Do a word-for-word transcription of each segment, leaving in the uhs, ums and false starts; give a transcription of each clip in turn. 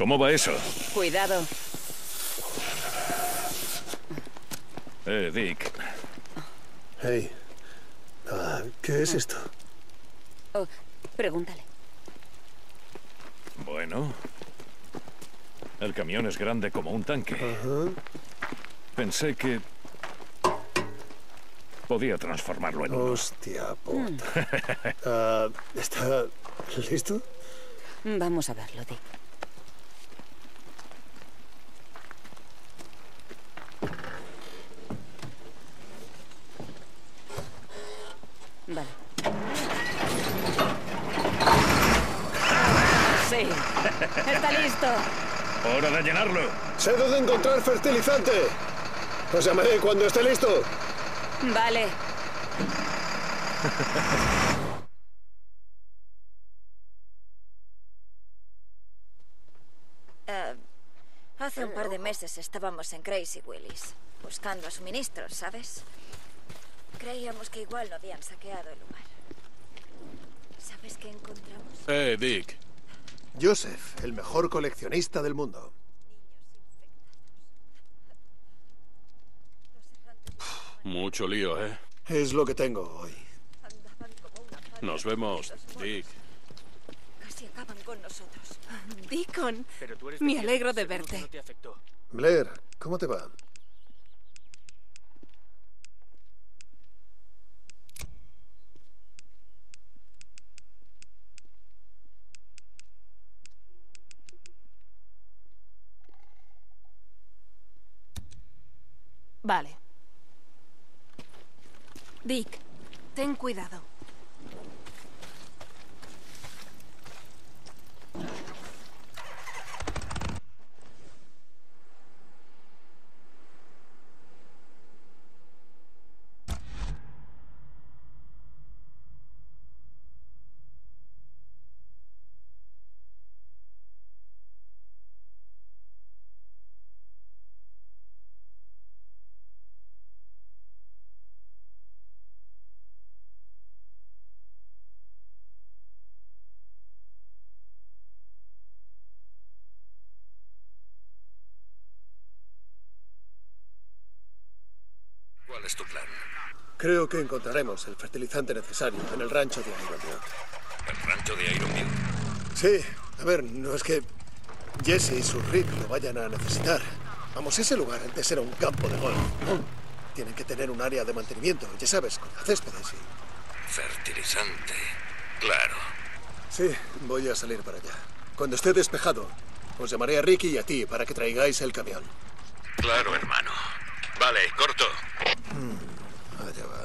¿Cómo va eso? Cuidado. Eh, Dick. Hey. Ah, ¿qué es esto? Oh, pregúntale. Bueno. El camión es grande como un tanque. Ajá. Pensé que podía transformarlo en uno. Hostia puta. Ah, ¿está listo? Vamos a verlo, Dick. Vale. Sí. Está listo. ¡Hora de llenarlo! Sé dónde encontrar fertilizante. Os llamaré cuando esté listo. Vale. Uh, hace un par de meses estábamos en Crazy Willis, buscando a suministros, ¿sabes? Creíamos que igual no habían saqueado el lugar. ¿Sabes qué encontramos? Eh, Dick. Joseph, el mejor coleccionista del mundo. Mucho lío, ¿eh? Es lo que tengo hoy. Nos vemos, Dick. Casi acaban con nosotros. Deacon, me alegro de verte. Blair, ¿cómo te va? Vale. Dick, ten cuidado. ¿Cuál es tu plan? Creo que encontraremos el fertilizante necesario en el rancho de Ironville. ¿El rancho de Ironville? Sí, a ver, no es que Jesse y su Rick lo vayan a necesitar. Vamos, ese lugar antes era un campo de golf, ¿no? Tienen que tener un área de mantenimiento, ya sabes, con céspedes y... Fertilizante. Claro. Sí, voy a salir para allá. Cuando esté despejado, os llamaré a Ricky y a ti para que traigáis el camión. Claro, hermano. Vale, corto. Hmm, allá va.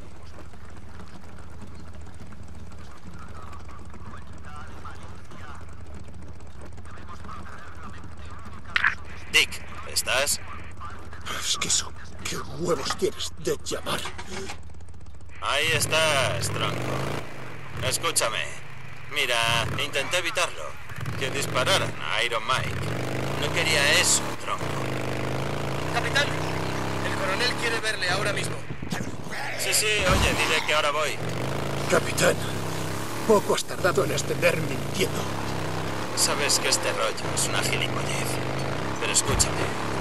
Dick, ¿estás? Es que eso, ¿qué huevos tienes de llamar? Ahí estás, tronco. Escúchame. Mira, intenté evitarlo. Que dispararan a Iron Mike. No quería eso, tronco. Capitán, el coronel quiere verle ahora mismo. Sí, sí, oye, dile que ahora voy. Capitán, poco has tardado en extender mintiendo. Sabes que este rollo es una gilipollez. Pero escúchame.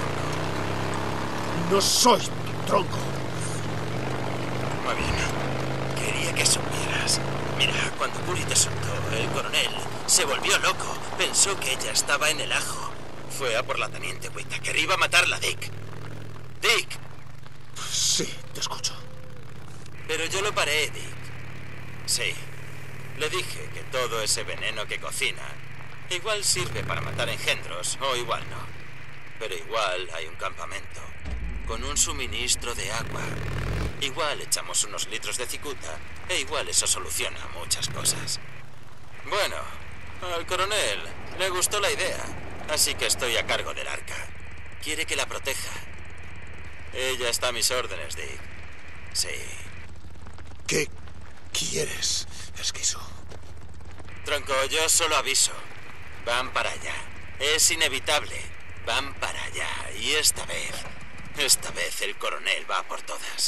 No soy tu tronco. Muy bien. Quería que supieras. Mira, cuando Curry te soltó, el coronel se volvió loco. Pensó que ella estaba en el ajo. Fue a por la teniente Whittaker. Iba a matarla, Dick. ¡Dick! Sí, te escucho. Pero yo lo paré, Dick. Sí. Le dije que todo ese veneno que cocinan igual sirve para matar engendros, o igual no. Pero igual hay un campamento con un suministro de agua. Igual echamos unos litros de cicuta e igual eso soluciona muchas cosas. Bueno, al coronel le gustó la idea, así que estoy a cargo del arca. Quiere que la proteja. Ella está a mis órdenes, Dick. Sí. ¿Qué quieres, esquizo? Tronco, yo solo aviso. Van para allá. Es inevitable. Van para allá. Y esta vez... Esta vez el coronel va por todas.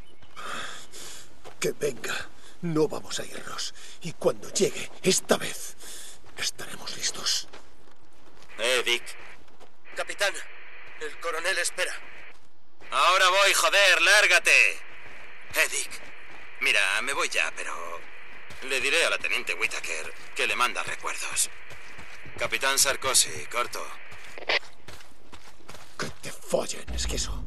Que venga. No vamos a irnos. Y cuando llegue, esta vez, estaremos listos. Eh, Dick. Capitán, el coronel espera. Ahora voy, joder, lárgate. Eh, Dick. Mira, me voy ya, pero le diré a la teniente Whittaker que le manda recuerdos. Capitán Sarkozy, corto. Que te follen, esquizo.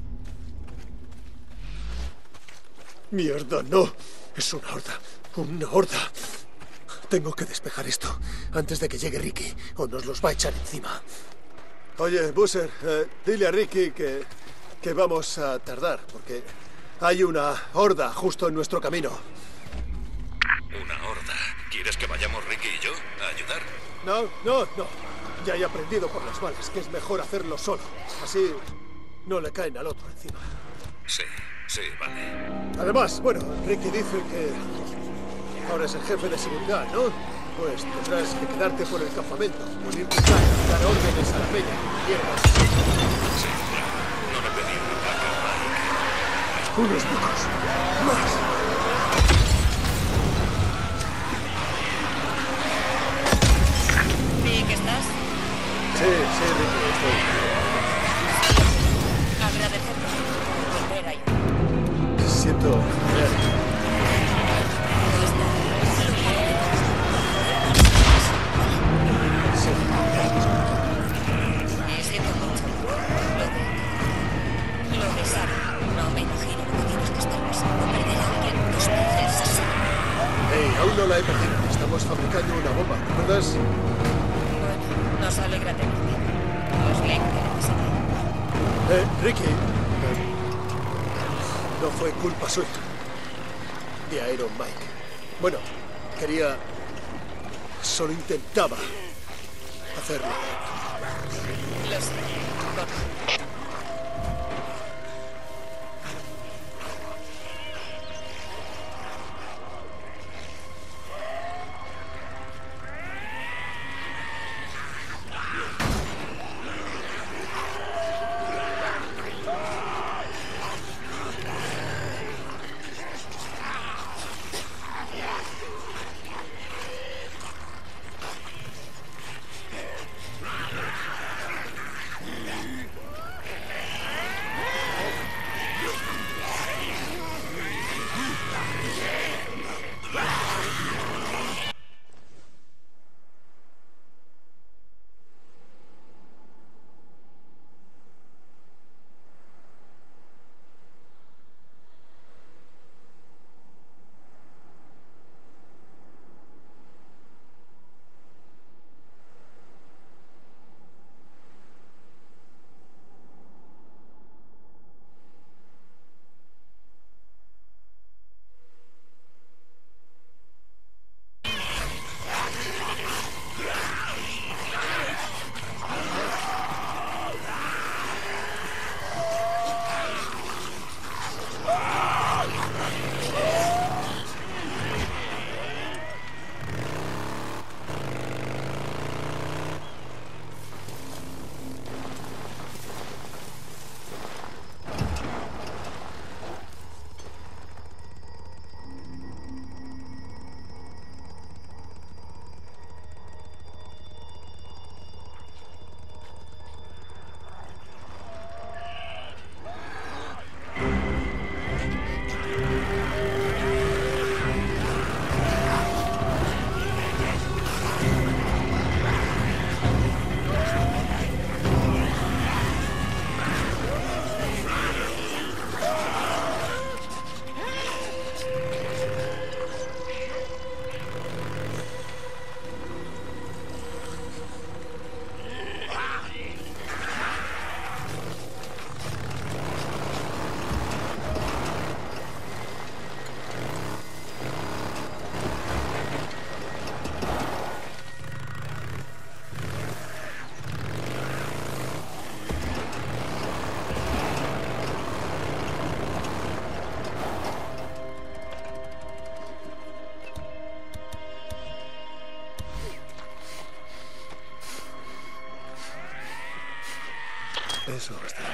Mierda, no. Es una horda. Una horda. Tengo que despejar esto antes de que llegue Ricky o nos los va a echar encima. Oye, Busser, eh, dile a Ricky que, que vamos a tardar, porque hay una horda justo en nuestro camino. ¿Una horda? ¿Quieres que vayamos Ricky y yo a ayudar? No, no, no. Ya he aprendido por las malas que es mejor hacerlo solo. Así no le caen al otro encima. Sí, sí, vale. Además, bueno, Ricky dice que ahora es el jefe de seguridad, ¿no? Pues tendrás que quedarte por el campamento, unir tu cara, dar órdenes a la peña que quieras. Sí, claro. No le pedí una placa a Mike. Unos pocos. Más. Dick, ¿estás? Sí, sí, Ricky, estoy. Agradecerte por volver a ayudar. Siento... eh, sí. Y siento mucho lo de... lo de Sara. No me imagino lo que tienes que estar pasando. Perder a alguien dos veces así. Hey, aún no la he perdido. Estamos fabricando una bomba, ¿recuerdas? Bueno, nos alegra tenerte. Os Glenn te necesita. Eh, Ricky... eh, no fue culpa suya. De Iron Mike. Bueno, quería... Solo intentaba hacerlo. Lo sé. Con... Eso bastará.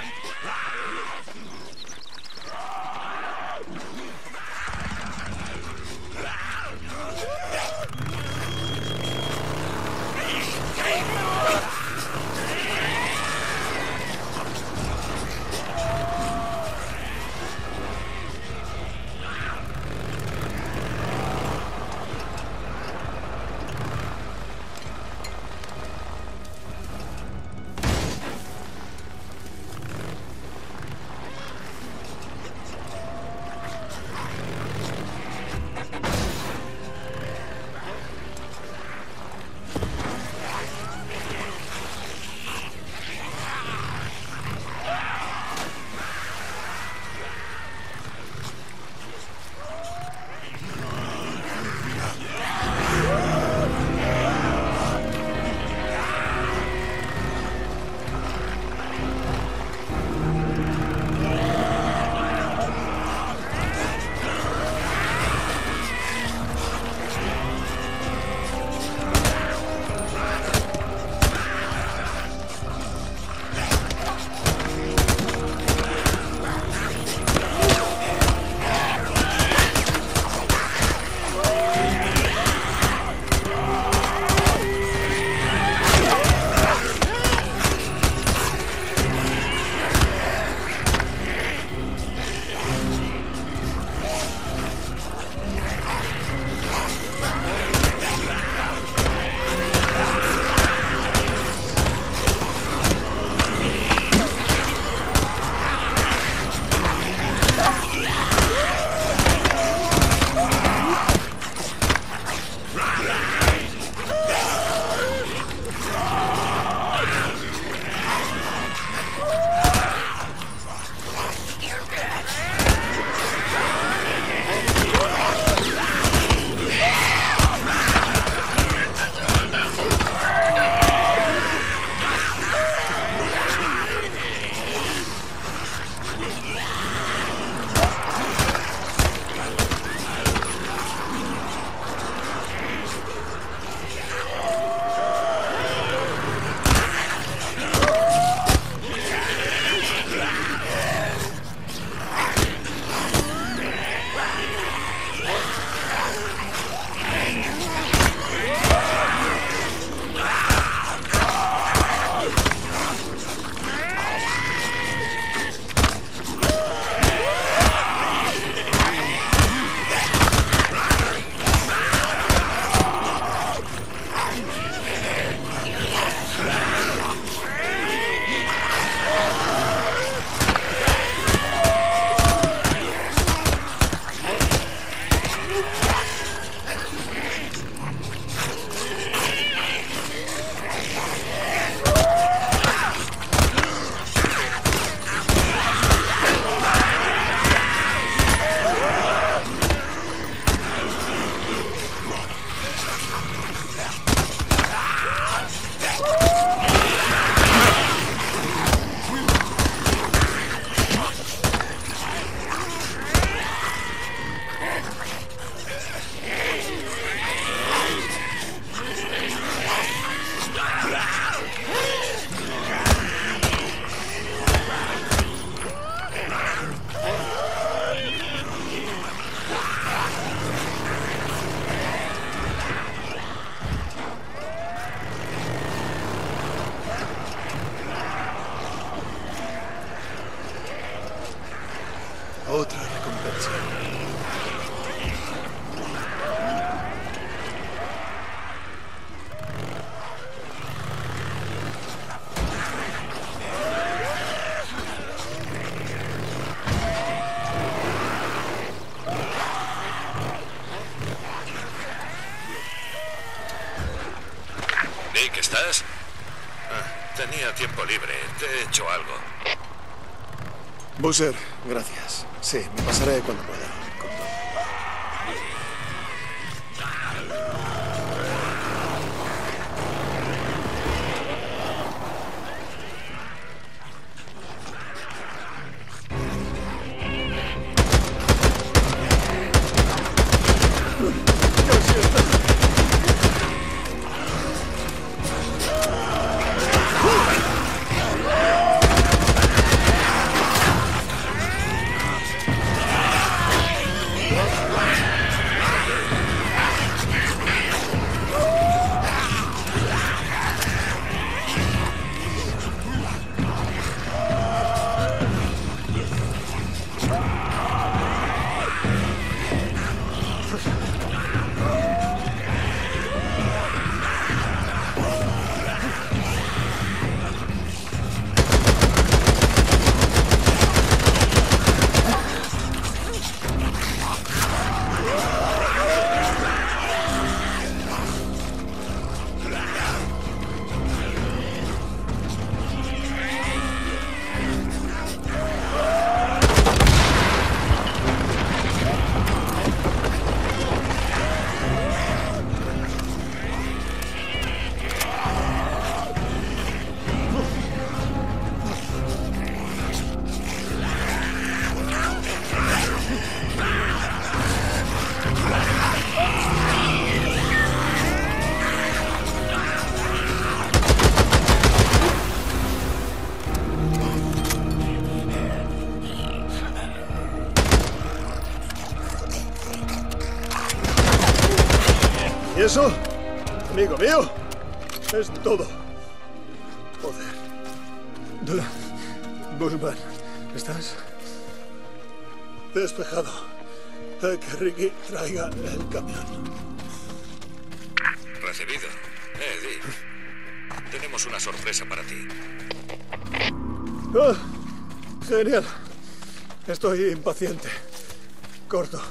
Otra recompensa. Dick, ¿estás? Ah, tenía tiempo libre. Te he hecho algo. Boozer, gracias. Sí, me pasaré cuando pueda. Con todo. Casi está. ¿Y eso, amigo mío? Es todo. Joder. Bushman, ¿estás? Despejado. Eh, que Ricky traiga el camión. Recibido. Eh, Dick. Tenemos una sorpresa para ti. Ah, genial. Estoy impaciente. Corto.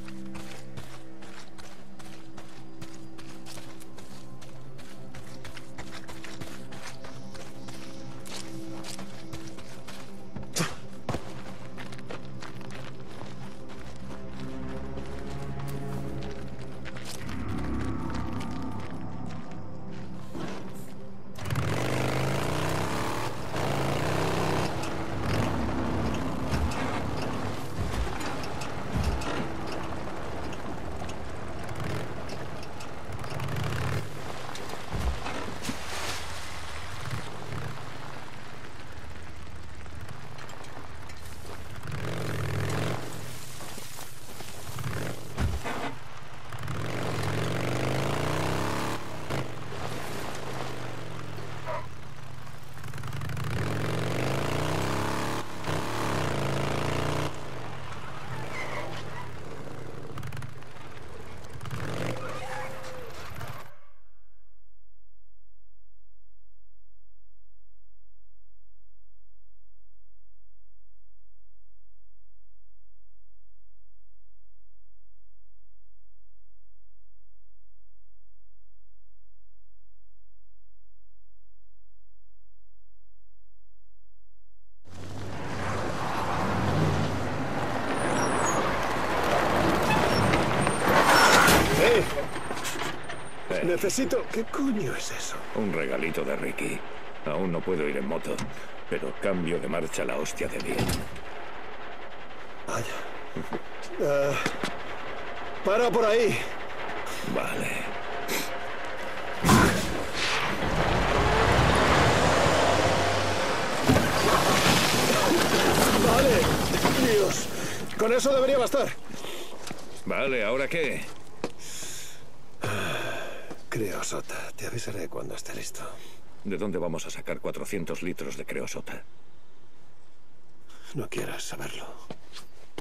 Necesito... ¿Qué coño es eso? Un regalito de Ricky. Aún no puedo ir en moto, pero cambio de marcha la hostia de bien. Vaya. Uh, para por ahí. Vale. Vale. Dios. Con eso debería bastar. Vale, ¿ahora qué? Creosota. Te avisaré cuando esté listo. ¿De dónde vamos a sacar cuatrocientos litros de creosota? No quieras saberlo.